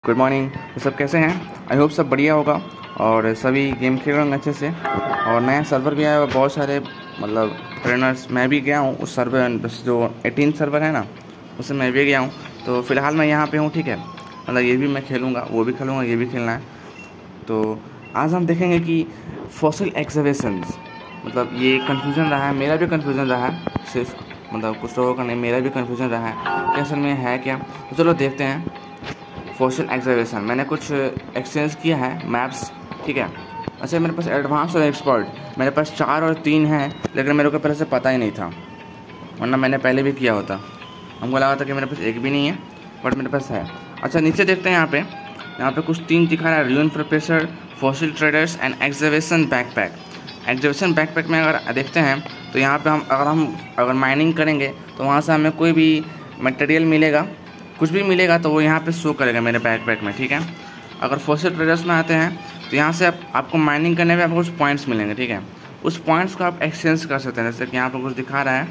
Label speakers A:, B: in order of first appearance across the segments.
A: Good morning. तो सब कैसे हैं? आई होप सब बढ़िया होगा और सभी गेम खेल रहे होंगे अच्छे से। और नया सर्वर भी आया हुआ, बहुत सारे मतलब ट्रेनर्स। मैं भी गया हूँ उस सर्वर, जो 18 सर्वर है ना, उससे मैं भी गया हूँ। तो फ़िलहाल मैं यहाँ पे हूँ, ठीक है। मतलब ये भी मैं खेलूँगा, वो भी खेलूँगा, ये भी खेलना है। तो आज हम देखेंगे कि फॉसिल एक्सकवेशंस, मतलब ये कन्फ्यूज़न रहा है, मेरा भी कन्फ्यूज़न रहा है, सिर्फ मतलब कुछ लोगों का नहीं, मेरा भी कन्फ्यूज़न रहा है कि असल में है क्या। तो चलो देखते हैं। फॉसिल एक्सकवेशन मैंने कुछ एक्सचेंज किया है मैप्स, ठीक है। अच्छा, मेरे पास एडवांस और एक्सपर्ट, मेरे पास 4 और 3 हैं, लेकिन मेरे को पहले से पता ही नहीं था, वरना मैंने पहले भी किया होता। हमको लगा था कि मेरे पास एक भी नहीं है, बट मेरे पास है। अच्छा, नीचे देखते हैं। यहाँ पे कुछ 3 दिखा रहा है: rune professor, fossil traders and excavation backpack. Excavation backpack में अगर देखते हैं तो यहाँ पे हम अगर माइनिंग करेंगे तो वहाँ से हमें कोई भी मटेरियल मिलेगा, कुछ भी मिलेगा तो वो यहाँ पे शो करेगा मेरे बैकपैक में, ठीक है। अगर फॉसिल ट्रेडर्स में आते हैं तो यहाँ से आपको माइनिंग करने में आपको कुछ पॉइंट्स मिलेंगे, ठीक है। उस पॉइंट्स को आप एक्सचेंज कर सकते हैं। जैसे कि यहाँ पर कुछ दिखा रहा है,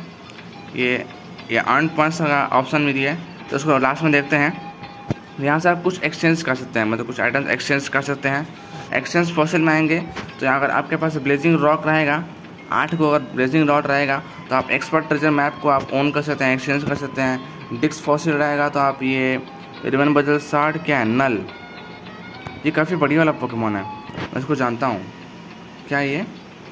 A: ये अर्न पॉइंट्स का ऑप्शन भी दिया है, तो उसको लास्ट में देखते हैं। तो यहाँ से आप कुछ एक्सचेंज कर सकते हैं, मतलब कुछ आइटम्स एक्सचेंज कर सकते हैं। एक्सचेंज फॉसिल में आएंगे तो यहाँ अगर आपके पास ब्लेजिंग रॉक रहेगा, 8 को अगर ब्लेजिंग रॉड रहेगा तो आप एक्सपर्ट ट्रेजर मैप को आप ऑन कर सकते हैं, एक्सचेंज कर सकते हैं। डिक्स फॉसिल रहेगा तो आप ये रिबन बजल सार्ड, क्या है, नल, ये काफ़ी बढ़िया वाला पोकेमोन है, मैं इसको जानता हूँ। क्या ये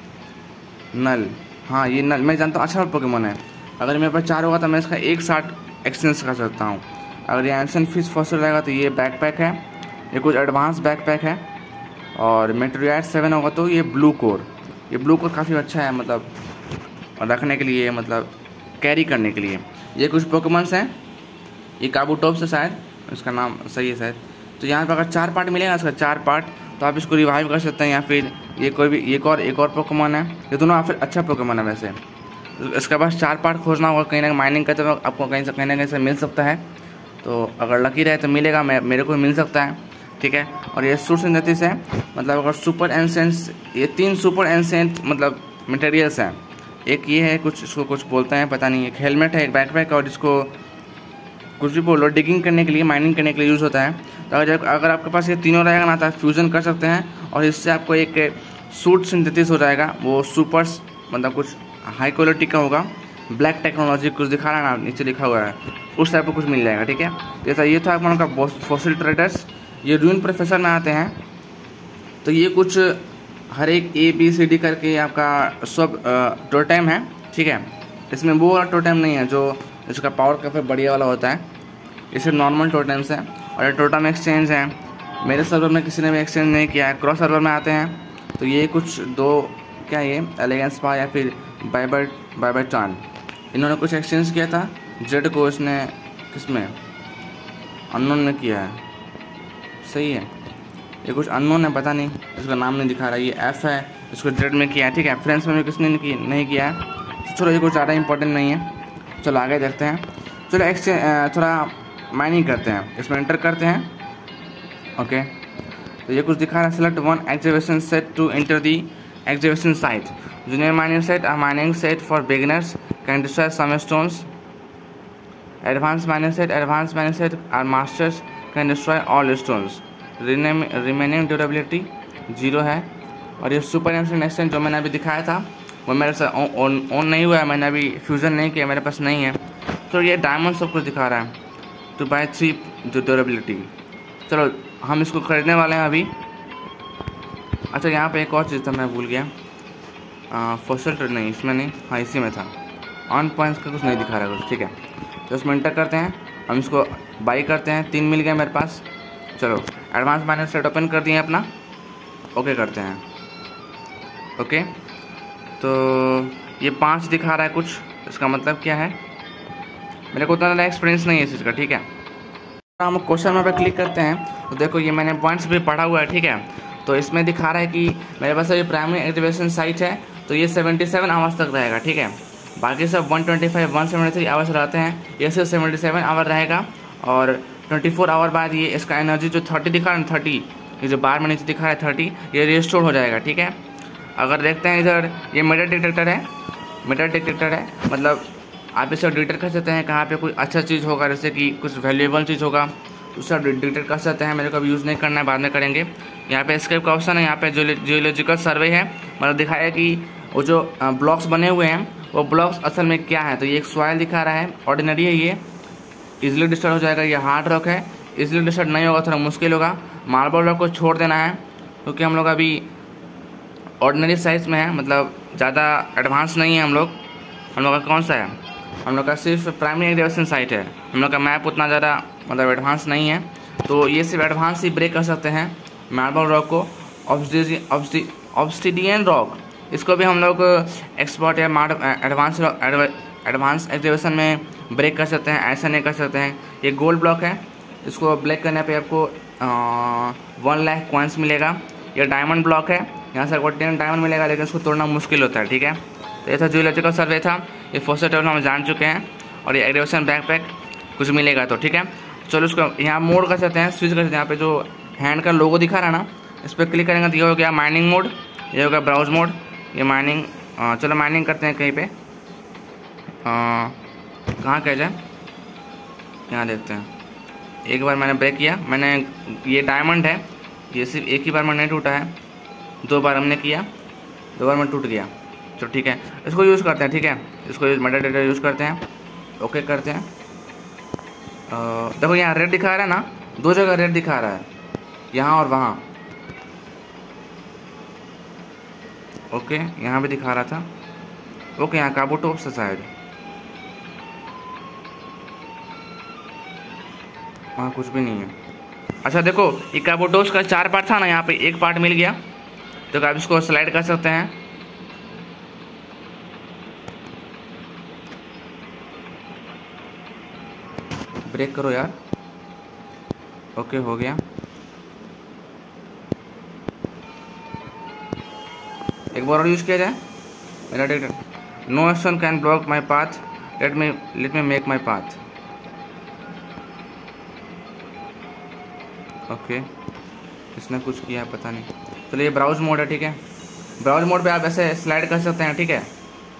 A: नल? हाँ, ये नल मैं जानता हूँ, अच्छा पोकेमोन है। अगर मेरे पास 4 होगा तो मैं इसका एक साथ एक्सचेंज कर सकता हूँ। अगर ये एंशन फिश फॉसिल रहेगा तो ये बैकपैक है, ये कुछ एडवांस बैकपैक है। और मेट्रोयाइट 7 होगा तो ये ब्लू कोर, ये ब्लू कोर काफ़ी अच्छा है, मतलब रखने के लिए, मतलब कैरी करने के लिए। ये कुछ पोकेमॉन्स हैं, ये काबूटोप्स है शायद, इसका नाम सही है शायद। तो यहाँ पर अगर 4 पार्ट मिलेगा, इसका 4 पार्ट, तो आप इसको रिवाइव कर सकते हैं। या फिर ये कोई भी एक और पोकेमॉन है, ये दोनों फिर अच्छा पोकेमॉन है वैसे। इसके पास 4 पार्ट खोजना होगा, कहीं ना माइनिंग करते वक्त आपको कहीं ना कहीं से मिल सकता है। तो अगर लकी रहे तो मिलेगा, मेरे को मिल सकता है, ठीक है। और ये सूट सिंथेसिस है, मतलब अगर सुपर एंसेंट्स, ये 3 सुपर एंसेंट मतलब मटेरियल्स हैं। एक ये है, कुछ इसको कुछ बोलते हैं पता नहीं, एक हेलमेट है, एक बैकपैक, और इसको कुछ भी बोलो, डिगिंग करने के लिए, माइनिंग करने के लिए यूज़ होता है। तो अगर आपके पास ये तीनों रहेगा ना तो आप फ्यूज़न कर सकते हैं और इससे आपको एक सूट सिंथेसिस हो जाएगा। वो सुपर मतलब कुछ हाई क्वालिटी का होगा, ब्लैक टेक्नोलॉजी कुछ दिखा रहा है ना, नीचे लिखा हुआ है, उस टाइप का कुछ मिल जाएगा, ठीक है। जैसा ये था आपका फॉसिल ट्रेडर्स। ये र्यून प्रोफेसर में आते हैं तो ये कुछ हर एक ABCD करके आपका सब टोटेम है, ठीक है। इसमें वो वाला टोटेम नहीं है जो इसका पावर काफ़ी बढ़िया वाला होता है, इसे नॉर्मल टोटेम्स है। और ये टोटम एक्सचेंज है, मेरे सर्वर में किसी ने भी एक्सचेंज नहीं किया है। क्रॉस सर्वर में आते हैं तो ये कुछ 2, क्या ये एलिगेंस पा या फिर बाइबर चांद, इन्होंने कुछ एक्सचेंज किया था। जेड को इसने किसमें, अननोन में किया है, सही है। ये कुछ अननोन है, पता नहीं, इसका नाम नहीं दिखा रहा। ये F है, इसको जेड में किया है, ठीक है। फ्रेंड्स में भी किसने नहीं किया है, तो चलो ये कुछ ज़्यादा इंपॉर्टेंट नहीं है। चलो आगे देखते हैं। चलो एक्सचेंज थोड़ा माइनिंग करते हैं, इसमें एंटर करते हैं, ओके। तो ये कुछ दिखा रहा है, select 1 excavation set to enter the excavation site. Junior mining set, a mining set for beginners, can destroy some stones. Advance mining set are masters, can destroy all stones. Remaining durability 0 है। और ये super ancient exchange जो मैंने अभी दिखाया था वो मेरे से ऑन नहीं हुआ है, मैंने अभी फ्यूज़न नहीं किया, मेरे पास नहीं है। तो ये डायमंड सब कुछ दिखा रहा है, टू बाय 3 ड्यूरेबिलिटी। चलो हम इसको ख़रीदने वाले हैं अभी। अच्छा, यहाँ पे एक और चीज़ था, मैं भूल गया, फॉसिल ट्रेड नहीं, इसमें नहीं, हाँ इसी में था। ऑन पॉइंट्स का कुछ नहीं दिखा रहा कुछ, ठीक है। तो इसमें एंटर करते हैं, हम इसको बाई करते हैं। 3 मिल गया मेरे पास। चलो एडवांस माइनिंग सेट ओपन कर दिए अपना, ओके करते हैं, ओके। तो ये 5 दिखा रहा है कुछ, इसका मतलब क्या है, मेरे को उतना ज़्यादा एक्सपीरियंस नहीं है इस चीज़ का, ठीक है। हम क्वेश्चन में पे क्लिक करते हैं तो देखो ये मैंने पॉइंट्स भी पढ़ा हुआ है, ठीक है। तो इसमें दिखा रहा है कि मेरे पास अभी प्राइमरी एक्टिवेशन साइट है तो ये 77 आवर्स तक रहेगा, ठीक है। बाकी सब 125, 173 आवर्स रहते हैं, ये सिर्फ 77 आवर रहेगा। और 24 आवर बाद ये इसका एनर्जी जो 30 दिखा रहा है, 30, ये जो बार में नीचे दिखा रहा है 30, ये रिस्टोर हो जाएगा, ठीक है। अगर देखते हैं इधर, ये मेटल डिटेक्टर है, मतलब आप इसे डिटेक्ट कर सकते हैं कहाँ पे कोई अच्छा चीज़ होगा, जैसे कि कुछ वैल्यूएबल चीज़ होगा उसका डिटेक्ट कर सकते हैं। मेरे को अभी यूज़ नहीं करना है, बाद में करेंगे। यहाँ पे एस्केप का ऑप्शन है, यहाँ पे जियोलॉजिकल सर्वे है, मतलब दिखाया कि वो जो ब्लॉक्स बने हुए हैं वो ब्लॉक्स असल में क्या है। तो ये एक सॉइल दिखा रहा है, ऑर्डिनरी है, ये इजीली डिस्टर्ब हो जाएगा। ये हार्ड रॉक है, इजीली डिस्टर्ब नहीं होगा, थोड़ा मुश्किल होगा। मार्बल रॉक को छोड़ देना है क्योंकि हम लोग अभी ऑर्डिनरी साइज में है, मतलब ज़्यादा एडवांस नहीं है हम लोग का कौन सा है, हम लोग का सिर्फ प्राइमरी एक्टिवेशन साइट है। हम लोग का मैप उतना ज़्यादा मतलब एडवांस नहीं है, तो ये सिर्फ एडवांस ही ब्रेक कर सकते हैं मार्बल रॉक को। ऑब्सिडियन रॉक, इसको भी हम लोग एक्सपर्ट या एडवांस एक्टिवेशन में ब्रेक कर सकते हैं, ऐसा नहीं कर सकते हैं। ये गोल्ड ब्लॉक है, इसको ब्रेक करने पे आपको 1 लाख कॉइन्स मिलेगा। ये डायमंड ब्लॉक है, यहाँ से आपको 10 डायमंड मिलेगा, लेकिन उसको तोड़ना मुश्किल होता है, ठीक है। तो ये था जियोलॉजिकल सर्वे था, ये फर्स्ट टेबल हम जान चुके हैं। और ये एक्टिवेशन बैकपैक कुछ मिलेगा तो ठीक है। चलो उसको यहाँ मोड कर सकते हैं, स्विच कर सकते हैं। यहाँ पे जो हैंड का लोगो दिखा रहा है ना, इस पर क्लिक करेंगे तो ये हो गया माइनिंग मोड, ये हो गया ब्राउज मोड, ये माइनिंग। चलो माइनिंग करते हैं कहीं पे, कहाँ किया जाए, यहाँ देखते हैं। एक बार मैंने ब्रेक किया, मैंने ये डायमंड है, ये सिर्फ एक ही बार में नहीं टूटा है, 2 बार हमने किया, 2 बार में टूट गया। चलो ठीक है, इसको यूज़ करते हैं, ठीक है। इसको मेटाडेटा यूज़ करते हैं, ओके करते हैं। देखो यहाँ रेड दिखा रहा है ना, 2 जगह रेड दिखा रहा है, यहाँ और वहाँ। ओके, यहाँ भी दिखा रहा था। ओके, यहाँ काबूटोप से शायद, वहाँ कुछ भी नहीं है। अच्छा देखो, ये काबूटोस का 4 पार्ट था ना, यहाँ पे 1 पार्ट मिल गया, तो आप इसको स्लाइड कर सकते हैं। ब्रेक करो यार, ओके हो गया। एक बार और यूज़ किया जाए मेरा data. No action can block my path, let me make my path. Okay, इसने कुछ किया है पता नहीं। चलो ये ब्राउज मोड है, ठीक है। ब्राउज मोड पे आप ऐसे स्लाइड कर सकते हैं, ठीक है,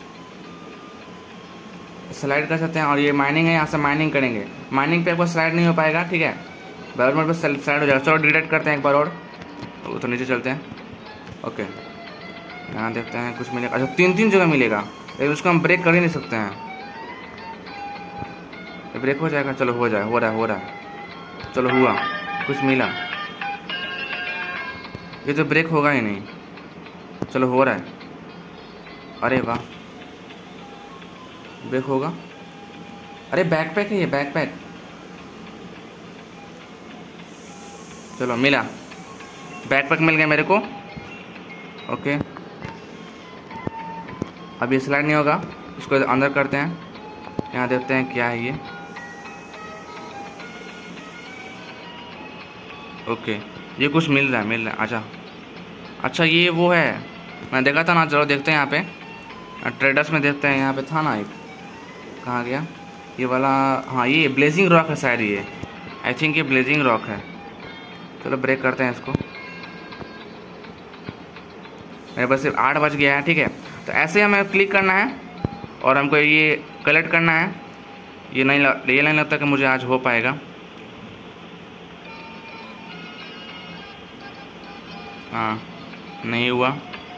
A: स्लाइड कर सकते हैं। और ये माइनिंग है, यहाँ से माइनिंग करेंगे, माइनिंग पे आपको स्लाइड नहीं हो पाएगा, ठीक है। ब्राउज मोड पे स्लाइड हो जाएगा। चलो डिलीट करते हैं एक बार और, तो नीचे चलते हैं। ओके, यहाँ देखते हैं कुछ मिलेगा। अच्छा 3 जगह मिलेगा, लेकिन उसको हम ब्रेक कर ही नहीं सकते हैं। ये ब्रेक हो जाएगा, चलो हो जाए, हो रहा है। चलो हुआ, कुछ मिला। ये तो ब्रेक होगा ही नहीं, चलो हो रहा है। अरे वाह, ब्रेक होगा। अरे बैकपैक है ये, बैकपैक। चलो मिला, बैकपैक मिल गया मेरे को। ओके, अब ये स्लाइड नहीं होगा, इसको अंदर करते हैं। यहाँ देखते हैं क्या है ये। ओके, ये कुछ मिल रहा है। अच्छा ये वो है, मैं देखा था ना। चलो देखते हैं यहाँ पे ट्रेडर्स में, देखते हैं यहाँ पे था ना एक, कहाँ गया ये वाला। हाँ ये ब्लेजिंग रॉक है शायद, ये आई थिंक ये ब्लेजिंग रॉक है। चलो ब्रेक करते हैं इसको। मेरे पास सिर्फ 8 बज गया है, ठीक है। तो ऐसे हमें क्लिक करना है और हमको ये कलेक्ट करना है। ये नहीं लगता कि मुझे आज हो पाएगा। हाँ नहीं हुआ,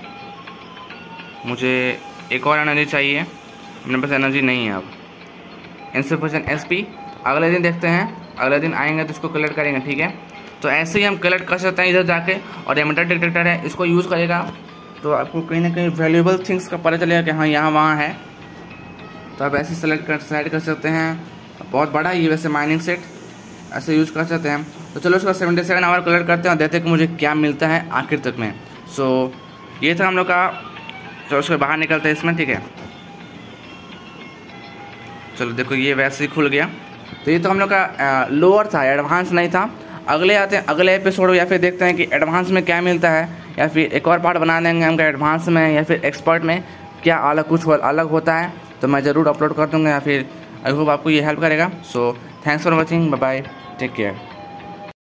A: मुझे एक और एनर्जी चाहिए, मेरे पास एनर्जी नहीं है अब। इनसफिशिएंट एसपी, अगले दिन देखते हैं, अगले दिन आएंगे तो इसको कलेक्ट करेंगे, ठीक है। तो ऐसे ही हम कलेक्ट कर सकते हैं इधर जाके। और ये मेटल डिटेक्टर है, इसको यूज़ करेगा तो आपको कहीं ना कहीं वैल्यूएबल थिंग्स का पता चलेगा कि हाँ यहाँ वहाँ है। तो आप ऐसे स्लाइड कर सकते हैं। बहुत बड़ा ही वैसे माइनिंग सेट, ऐसे यूज़ कर सकते हैं। तो चलो उसका 77 आवर कलेक्ट करते हैं और देखते हैं कि मुझे क्या मिलता है आखिर तक में। सो ये था हम लोग का। चलो उसके बाहर निकलते हैं इसमें, ठीक है। चलो देखो ये वैसे ही खुल गया। तो ये तो हम लोग का लोअर था, एडवांस नहीं था। अगले आते हैं अगले एपिसोड, या फिर देखते हैं कि एडवांस में क्या मिलता है, या फिर एक और पार्ट बना देंगे हमका एडवांस में या फिर एक्सपर्ट में क्या अलग होता है। तो मैं ज़रूर अपलोड कर दूँगा, या फिर आई होप आपको ये हेल्प करेगा। So thanks for watching, bye bye, take care.